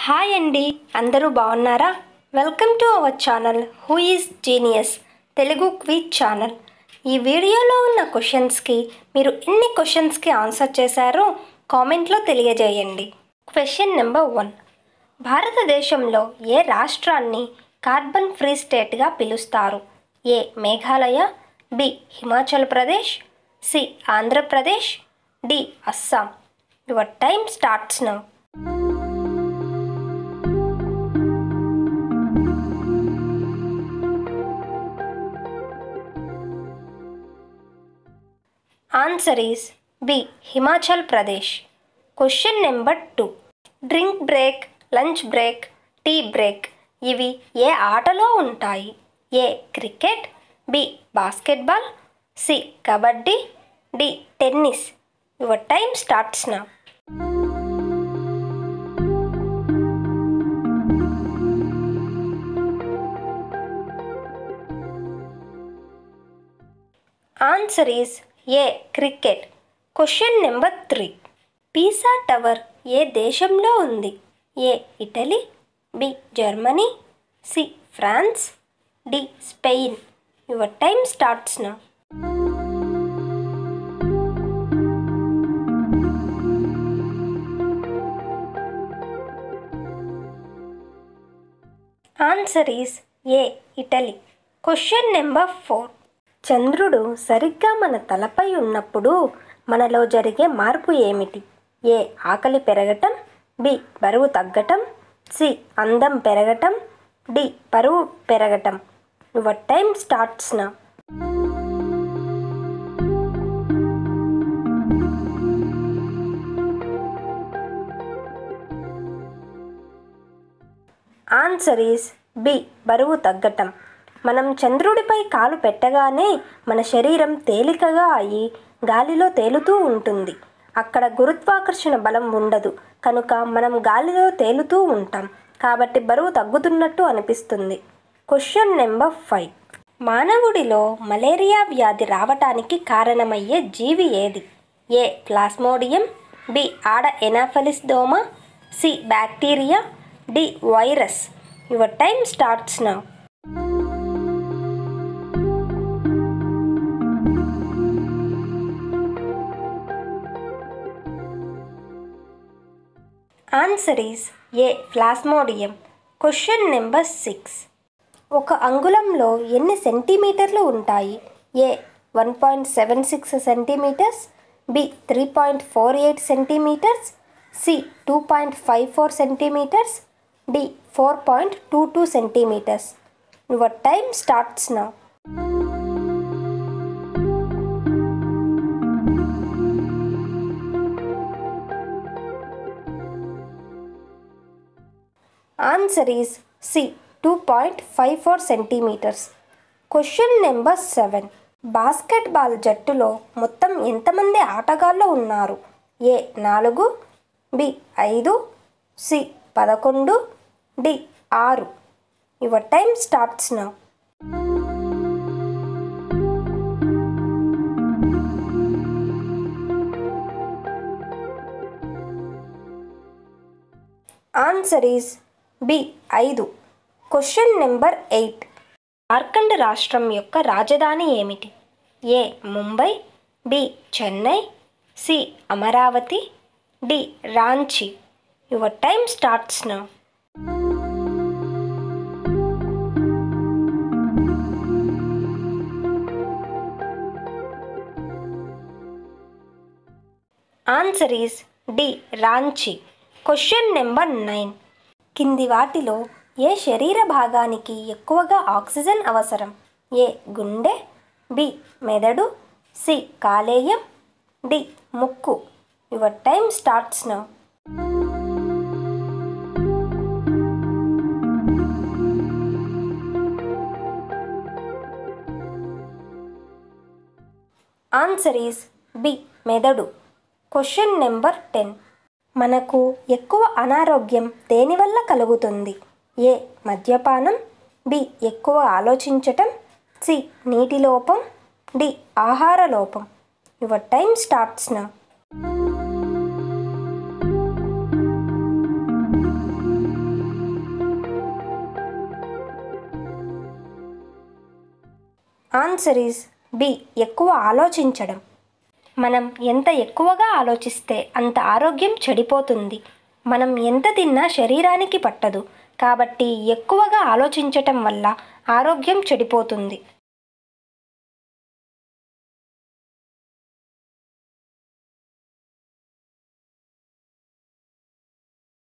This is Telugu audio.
హాయ్ అండి, అందరూ బాగున్నారా? Welcome to our channel who is genius Telugu quiz channel. ఈ వీడియోలో ఉన్న క్వశ్చన్స్కి మీరు ఎన్ని క్వశ్చన్స్కి ఆన్సర్ చేశారో కామెంట్లో తెలియజేయండి. Question number 1. భారతదేశంలో ఏ రాష్ట్రాన్ని కార్బన్ ఫ్రీ స్టేట్గా పిలుస్తారు? A Meghalaya, B Himachal Pradesh, C Andhra Pradesh, D Assam. Your time starts now. Answer is B. Himachal Pradesh. Question number 2. Drink break, lunch break, tea break ఇవి ఏ ఆటలో ఉంటాయి? A cricket, B basketball, C kabaddi, D tennis. Your time starts now. Answer is A cricket. Question number 3. Pisa tower ఏ దేశంలో ఉంది? A Italy, B Germany, C France, D Spain. Your time starts now. Answer is A Italy. Question number 4. చంద్రుడు సరిగ్గా మన తలపై ఉన్నప్పుడు మనలో జరిగే మార్పు ఏమిటి? ఏ ఆకలి పెరగటం, బి బరువు తగ్గటం, సి అందం పెరగటం, డి బరువు పెరగటం. Your time starts now. Answer is B బరువు తగ్గటం. మనం చంద్రుడిపై కాలు పెట్టగానే మన శరీరం తేలికగా అయ్యి గాలిలో తేలుతూ ఉంటుంది. అక్కడ గురుత్వాకర్షణ బలం ఉండదు కనుక మనం గాలిలో తేలుతూ ఉంటాం. కాబట్టి బరువు తగ్గుతున్నట్టు అనిపిస్తుంది. Question number 5. మానవుడిలో మలేరియా వ్యాధి రావటానికి కారణమయ్యే జీవి ఏది? ఏ ప్లాస్మోడియం, బి ఆడ ఎనాఫలిస్ దోమ, C bacteria, D virus. Your time starts now. Answer is A plasmodium. Question number 6. ఒక అంగుళంలో ఎన్ని సెంటీమీటర్లు ఉంటాయి? A 1.76 centimetres, B 3.48 centimetres, C 2.54 centimetres, D 4.22 centimetres. Your time starts now. Answer is C 2.54 centimetres. Question number 7. Basketball జట్టులో మొత్తం ఎంతమంది ఆటగాళ్ళు ఉన్నారు? A 4, B 5, C 11, D 6. Your time starts now. Answer is B 5. Question number 8. Jharkhand రాష్ట్రం యొక్క రాజధాని ఏమిటి? A Mumbai, B Chennai, C Amaravati, D Ranchi. Your time starts now. Answer is D Ranchi. Question number 9. కింది వాటిలో ఏ శరీర భాగానికి ఎక్కువగా ఆక్సిజన్ అవసరం? ఏ గుండె, బి మెదడు, సి కాలేయం, డి ముక్కు. Your time starts now. Answer is B మెదడు. Question number 10. మనకు ఎక్కువ అనారోగ్యం దేనివల్ల కలుగుతుంది? ఏ మద్యపానం, బి ఎక్కువ ఆలోచించటం, సి నీటి లోపం, డి ఆహార లోపం. Your time starts now. Answer is B, ఎక్కువ ఆలోచించడం. మనం ఎంత ఎక్కువగా ఆలోచిస్తే అంత ఆరోగ్యం చెడిపోతుంది. మనం ఎంత తిన్నా శరీరానికి పట్టదు. కాబట్టి ఎక్కువగా ఆలోచించటం వల్ల ఆరోగ్యం చెడిపోతుంది.